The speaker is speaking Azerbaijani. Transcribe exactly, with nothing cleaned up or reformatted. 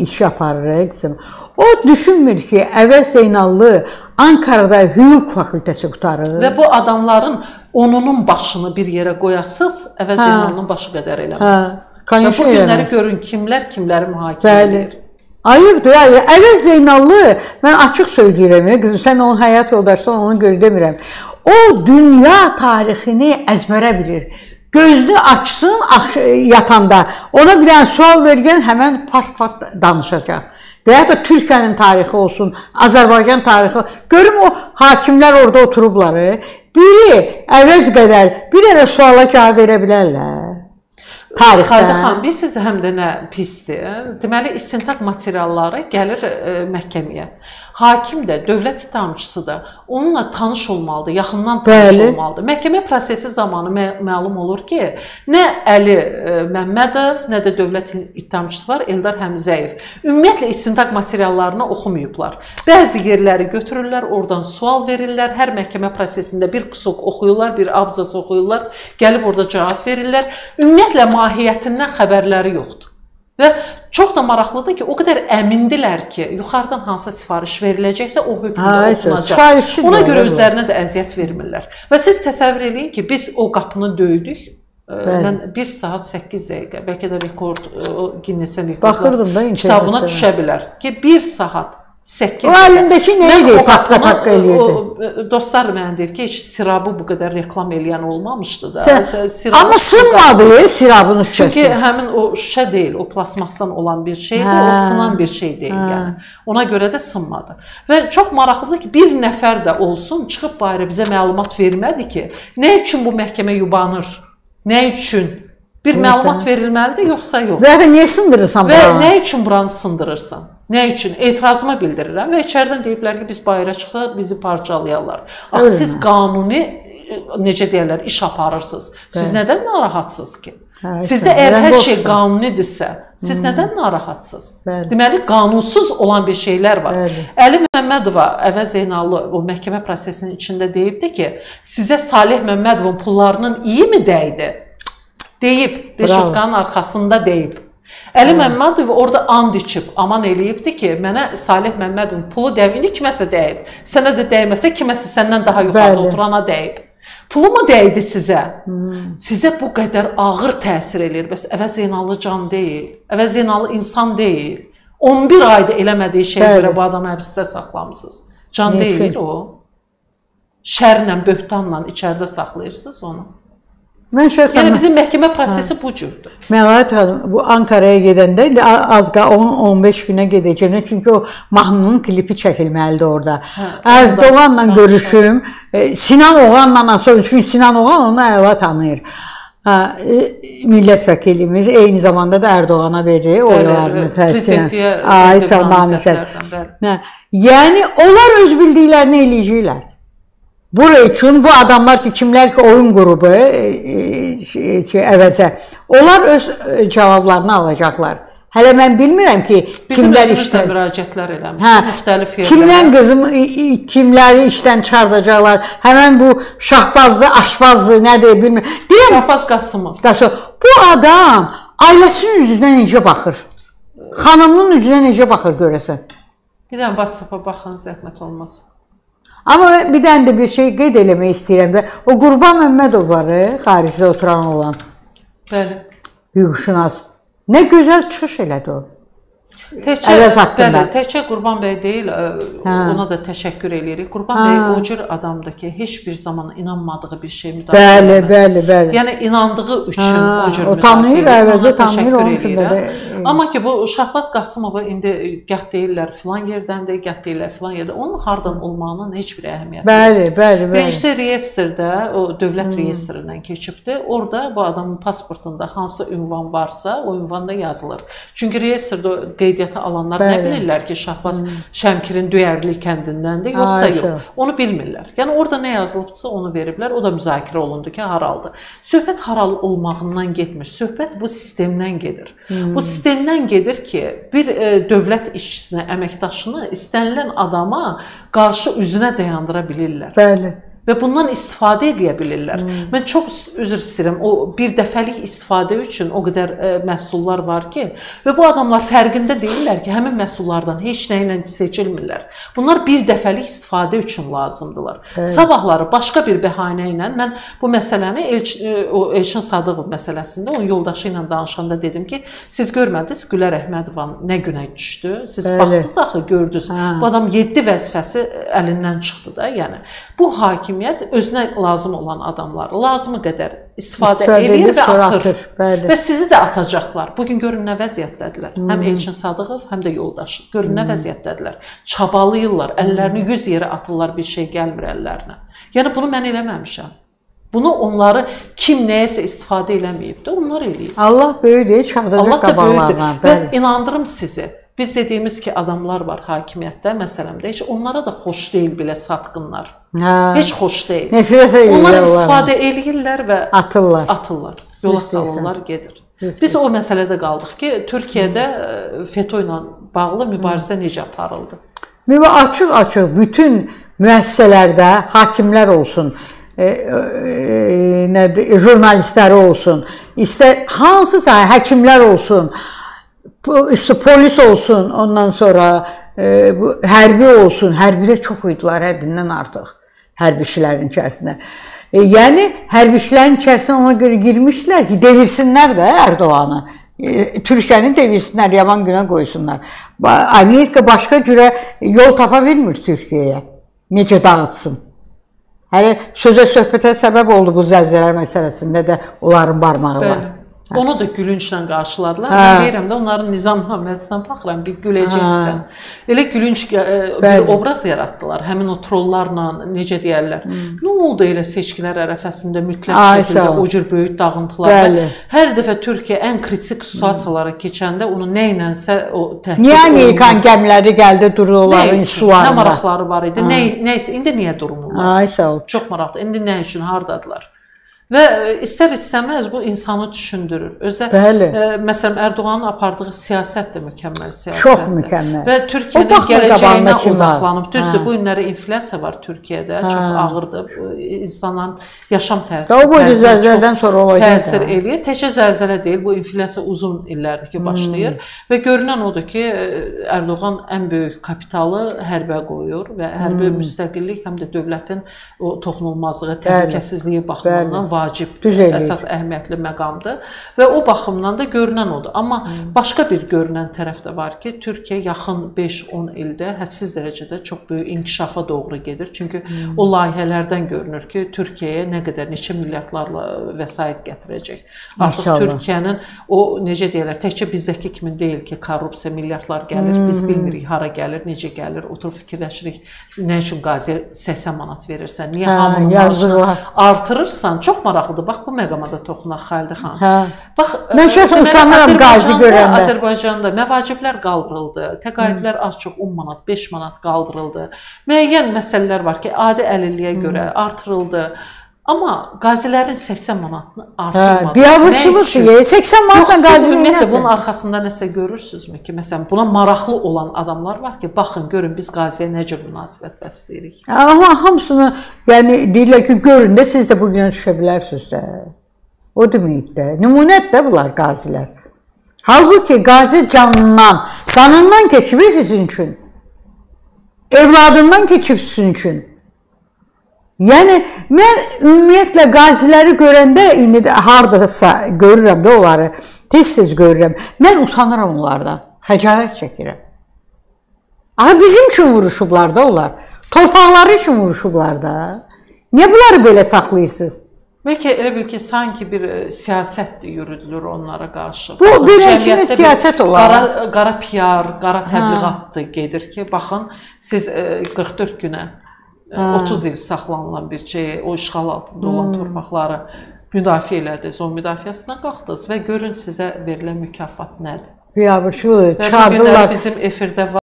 iş aparır qızım. O düşünmür ki, Əvəz Zeynallı Ankara'da hüquq fakültəsi qutarır. Və bu adamların onunun başını bir yerə qoyasız, Əvəz Zeynallının başı qədər eləməz. Və bu günləri görün kimlər kimləri mühakimə edir. Ayıbdır ya, Əvəz Zeynallı, mən açıq söyləyirəm, qızım, sən onun həyat yoldaşsan, onu görə demirəm. O, dünya tarixini əzbərə bilir. Gözünü açsın yatanda, ona bir dənə sual vergən, həmən part-part danışacaq. Və ya da Türkiyənin tarixi olsun, Azərbaycan tarixi. Görüm o hakimlər orada oturublar. Biri əvəz qədər bir dənə suala cavab verə bilərlər. Tarixdə. Xaldə xan, bir siz həm də nə pisdir. Deməli, istintaq materialları gəlir e, məhkəməyə. Hakim də, dövlət ittihamçısı da onunla tanış olmalıdır, yaxından tanış Bəli. olmalıdır. Məhkəmə prosesi zamanı mə məlum olur ki, nə Əli e, Məmmədov, nə də dövlət ittihamçısı var, Eldar Həmzəyev. Ümumiyyətlə, istintaq materiallarını oxumayıblar. Bəzi yerləri götürürlər, oradan sual verirlər, hər məhkəmə prosesində bir qısıq oxuyurlar, bir abzas oxuyurlar, gəlib orada cavab verirlər. Ümumiyyətlə, mahiyyətindən xəbərləri yoxdur. Və çox da maraqlıdır ki, o qədər əmindilər ki, yuxarıdan hansı sifariş veriləcəksə, o hökmdə oxunacaq. Ona görə özlərinə də əziyyət vermirlər. Və siz təsəvvür edin ki, biz o qapını döydük. Bəli. Mən bir saat səkkiz dəqiqə, bəlkə də rekord, Guinness-ə rekord kitabına düşə bilər ki, bir saat səkkiz dəqiqə. O əlindəki nə idi? Taqqa-taqqa eləyirdi. Dostlar mənə deyir ki, heç sirabı bu qədər reklam eləyən olmamışdı da. Sən, amma sınmadı sirabın şüşəsi. Çünki həmin o şüşə deyil, o plasmasdan olan bir şeydir, hə. o sınan bir şey deyil. Hə. Yəni. Ona görə də sınmadı. Və çox maraqlıdır ki, bir nəfər də olsun, çıxıb bayra bizə məlumat vermədi ki, nə üçün bu məhkəmə yubanır? Nə üçün? Bir Neyse. məlumat verilməlidir, yoxsa yox? Və niyə sındırırsan buranı? Və nə üçün buranı sındırırsan? Nə üçün? Etirazımı bildirirəm və içəridən deyiblər ki, biz bayıra çıxsa bizi parçalayarlar. Axı siz qanuni, necə deyərlər, iş aparırsınız. Siz Bəli. nədən narahatsınız ki? Hə, Sizdə əgər hər şey qanunidirsə, siz hmm. nədən narahatsınız? Bəli. Deməli, qanunsuz olan bir şeylər var. Bəli. Əli Məmmədova, Əvəz Zeynallı o məhkəmə prosesinin içində deyibdi ki, sizə Salih Məmmədovun pullarının iyi mi dəydi? Deyib, Reşutqanın arxasında deyib. Əli Məmmədov orada and içib, aman eləyibdi ki, mənə Salih Məmmədovun pulu dəyib, indi kiməsə dəyib. Sənə də dəyməsə, kiməsə səndən daha yuxarıda oturana dəyib. Pulu mu dəydi sizə? Hmm. Sizə bu qədər ağır təsir eləyir. Bəs Əvəz Zeynallı can deyil, Əvəz Zeynallı insan deyil. on bir ayda eləmədiyi şeyə görə bu adamı həbsdə saxlamısınız. Can ne deyil o. Şərlə, böhtanla içəridə saxlayırsınız onu. Mən şəxsən... Yəni bizim məhkəmə prosesi hə. bu cürdür. Məlahət xanım, bu Ankara'ya gedəndə az on on beş günə gedəcəyini, çünki o mahnının klipi çəkilməlidir orada. Hə, Erdoğanla hə, görüşüm, hə. Sinan Oğanla nasıl, çünki Sinan Oğan onu əla tanıyır. Hə, millət vəkilimiz eyni zamanda da Erdoğan'a verir oylarını. Prezidentiyə hə. Yəni, onlar öz bildiklərini eləyəcəklər. Buraya üçün bu adamlar ki, kimlər ki oyun qrubu e, e, şey, əvəzə, onlar öz e, cavablarını alacaqlar. Hələ mən bilmirəm ki, Bizim kimlər işdən müraciətlər eləmiş, hə, müxtəlif yerlərə. Kimdən qızım, kimləri işdən çıxardacaqlar, həmən bu şahbazlı, aşbazlı, nədir bilmirəm. Şahbaz Qasımov. Bu adam ailəsinin üzünə necə baxır? Xanımının üzünə necə baxır görəsən? Bir dənə WhatsApp-a baxın, zəhmət olmasın. Amma bir dənə də bir şey qeyd eləmək istəyirəm də, o Qurban Məmmədov var, xaricdə oturan olan. Bəli. Hüquqşünas. Nə gözəl çıxış elədi o. Təkcə, bəli, təkcə Qurban bəy deyil, hə. ona da təşəkkür eləyirik. Qurban hə. bəy o cür adamdır ki, heç bir zaman inanmadığı bir şey müdafiə bəli, eləməz. Bəli, bəli. Yəni, inandığı üçün hə. o cür o tanıyır, əvəzə tanıyır, onun üçün də. Amma ki, bu Şahbaz Qasımova indi gah deyirlər filan yerdəndir, gah deyirlər filan yerdə. Onun hardan olmağının heç bir əhəmiyyəti bəli, yox. Bəli, bəli. Birincisi, reyestrdə, o dövlət hmm. reyestrindən keçibdi. Orada bu adamın pasportunda hansı ünvan varsa, o ünvanda yazılır. Çünki reyestrdə qeyd alanlar Bəli. nə bilirlər ki, Şahbaz hmm. Şəmkirin Döyərli kəndindəndir, yoxsa Ay, yox. Onu bilmirlər. Yəni, orada nə yazılıbsa onu veriblər, o da müzakirə olundu ki, haraldır. Söhbət haral olmağından getmir, söhbət bu sistemdən gedir. Hmm. Bu sistemdən gedir ki, bir e, dövlət işçisinə, əməkdaşını istənilən adama qarşı üzünə dayandıra bilirlər. Bəli. və bundan istifadə edə bilirlər. Hmm. Mən çox üzr istəyirəm, o bir dəfəlik istifadə üçün o qədər ə, məhsullar var ki, və bu adamlar fərqində deyirlər ki, həmin məhsullardan heç nə ilə seçilmirlər. Bunlar bir dəfəlik istifadə üçün lazımdırlar. Evet. Sabahları başqa bir bəhanə ilə mən bu məsələni Elç, o Elçin Sadıqov məsələsində onun yoldaşı ilə danışanda dedim ki, siz görmədiniz Gülər Əhmədova nə günə düşdü? Siz Bəli. Baxdınız axı, gördünüz. Ha. Bu adam yeddi vəzifəsi əlindən çıxdı da, yəni. Bu hakim Hakimiyyət özünə lazım olan adamları lazımı qədər istifadə, istifadə edir və atır. atır. Və sizi də atacaqlar. Bugün görün nə vəziyyətdədirlər. Hmm. Həm Elçin Sadıqov, həm də yoldaşı. Görün nə vəziyyətdədirlər. Çabalayırlar, əllərini yüz yerə atırlar, bir şey gəlmir əllərinə. Yəni bunu mən eləməmişəm. Bunu onları kim nəyəsə istifadə eləməyib də onlar eləyib. Allah böyüdür, çağdacaq qabalarına. Və inandırım sizi. Biz dediyimiz ki, adamlar var hakimiyyətdə, məsələmdə, heç onlara da xoş deyil belə satqınlar. Hə. Heç xoş deyil. Nefrət edirlər. Onlar istifadə eləyirlər və atırlar. atırlar. Yola salırlar, gedir. Biz o məsələdə qaldıq ki, Türkiyədə FETÖ ilə bağlı mübarizə necə aparıldı? Açıq-açıq bütün müəssisələrdə hakimlər olsun, e, e, e, jurnalistləri olsun, istər hansısa həkimlər olsun, polis olsun, ondan sonra e, bu, hərbi olsun, hərbidə çox idilər həddindən artıq hərbiçilərin içərisində. E, yəni hərbiçilərin içərisinə ona görə girmişlər ki, devirsinlər də Ərdoğanı. E, Türkiyəni devirsinlər, yaman günə qoysunlar. Amerika başqa cürə yol tapa bilmir Türkiyəyə. Necə dağıtsın? Hələ sözə söhbətə səbəb oldu bu zəlzələ məsələsində də onların barmağı var. Onu da gülünçlə qarşıladılar. Hə. Mən deyirəm də onların nizamnaməsindən baxıram, bir güləcəksən. Elə gülünç e, bir obraz yaratdılar. Həmin o trollarla, necə deyərlər. Hmm. Nə oldu elə seçkilər ərəfəsində mütləq Ay, şəkildə o cür böyük dağıntılar. Bəli. Hər dəfə Türkiyə ən kritik situasiyalara keçəndə onu nə ilənsə o təhdid Niyə Amerikan olunur? Gəmiləri gəldi durur onların sularında? Nə maraqları var idi? Nə, nəysə, indi niyə durmurlar? Ay, sağ ol. Çox maraqlı. İndi nə üçün, hardadılar? Və istər istəməz bu insanı düşündürür. Özə, e, məsələn, Ərdoğanın apardığı siyasət də mükəmməl siyasətdir. Çox mükəmməl. Və Türkiyənin gələcəyinə odaqlanıb. Düzdür, bu günləri inflyasiya var Türkiyədə, hə. Çox ağırdır. İnsanların yaşam təsiri. O bu zəlzələdən sonra olacaq. Təsir eləyir. Təkcə zəlzələ deyil, bu inflyasiya uzun illərdir ki, başlayır. Hmm. Və görünən odur ki, Ərdoğan ən böyük kapitalı hərbə qoyur və hərbi hmm. müstəqillik həm də dövlətin o toxunulmazlığı, təhlükəsizliyi baxımından var. Vacib, əsas əhəmiyyətli məqamdır və o baxımdan da görünən odur. Amma hmm. başqa bir görünən tərəf də var ki, Türkiyə yaxın beş on ildə hədsiz dərəcədə çox böyük inkişafa doğru gedir. Çünki hmm. o layihələrdən görünür ki, Türkiyəyə nə qədər, neçə milyardlarla vəsait gətirəcək. Artıq İnşallah. Türkiyənin o, necə deyirlər, təkcə bizdəki kimi deyil ki, korrupsiya milyardlar gəlir, hmm. biz bilmirik hara gəlir, necə gəlir, oturub fikirləşirik, nə üçün qaziyə səksən manat verirsən, niyə hə, hamının maaşını artırırsan, çox maraqlıdır. Bax, bu məqama da toxunaq Xəldi xan. Hə. Bax, mən şəxsən utanıram qazi görəndə. Azərbaycanda məvaciblər qaldırıldı. Təqaüdlər az çox on manat, beş manat qaldırıldı. Müəyyən məsələlər var ki, adi əlilliyə görə hmm. artırıldı. Amma qazilərin səksən manatını artırmadı. Hə, biabırçılıqdır. səksən manatla qazi ümumiyyətlə bunun arxasında nəsə görürsünüzmü ki, məsələn, buna maraqlı olan adamlar var ki, baxın, görün biz qaziyə nə cür münasibət bəsləyirik. Amma hamısını, yəni deyirlər ki, görün də siz də bu günə düşə bilərsiniz də. O deməyib də. Nümunət də bunlar qazilər. Halbuki qazi canından, qanından keçib sizin üçün. Evladından keçib sizin üçün. Yəni, mən ümumiyyətlə qaziləri görəndə, indi də haradasa görürəm də onları, tez-tez görürəm. Mən utanıram onlardan, xəcalət çəkirəm. Aha, bizim üçün vuruşublar da onlar, torpaqları üçün vuruşublar da. Niyə bunları belə saxlayırsınız? Bəlkə elə bil ki, sanki bir siyasət yürüdülür onlara qarşı. Bu, beləncə siyasət olar. Qara, qara P R, qara təbliğatdır gedir ki, baxın, siz qırx dörd günə, otuz il saxlanılan bir şey, o işğal altında olan hmm. torpaqları müdafiə elədiniz, o müdafiəsinə qalxdınız və görün sizə verilən mükafat nədir? Biabırçılıdır, çağırdılar. Və bu günlər bizim efirdə var.